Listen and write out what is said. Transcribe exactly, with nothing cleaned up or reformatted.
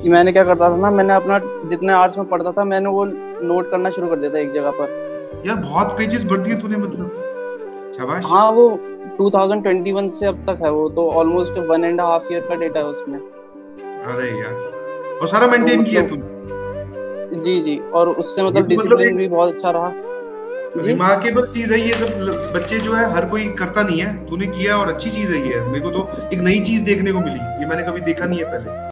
मैंने क्या करता था ना, मैंने अपना जितने आवर्स में पढ़ता था मैंने वो नोट करना शुरू कर दिया था एक जगह पर। यार बहुत पेजेस भर दिए तूने, मतलब शाबाश। हाँ वो टू थाउज़ेंड ट्वेंटी वन से अब तक है, वो तो almost one and half year का डेटा है उसमें। अरे यार, और सारा तो मेंटेन किया मतलब तूने? जी जी, और उससे ये मतलब तो मतलब डिसिप्लिन एक भी बहुत अच्छा रहा। जी। रिमार्केबल चीज है ये सब। ल- बच्चे जो है हर कोई करता नहीं है, तूने किया और अच्छी चीज है ये। मेरे को तो एक नई चीज देखने को मिली, ये मैंने कभी देखा नहीं है पहले।